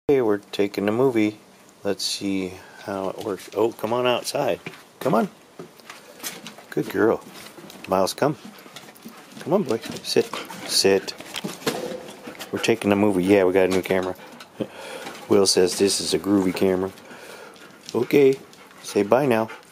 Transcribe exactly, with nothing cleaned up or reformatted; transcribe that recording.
Okay, we're taking a movie. Let's see how it works. Oh, come on outside. Come on. Good girl. Miles, come. Come on, boy. Sit. Sit. We're taking a movie. Yeah, we got a new camera. Will says this is a groovy camera. Okay. Say bye now.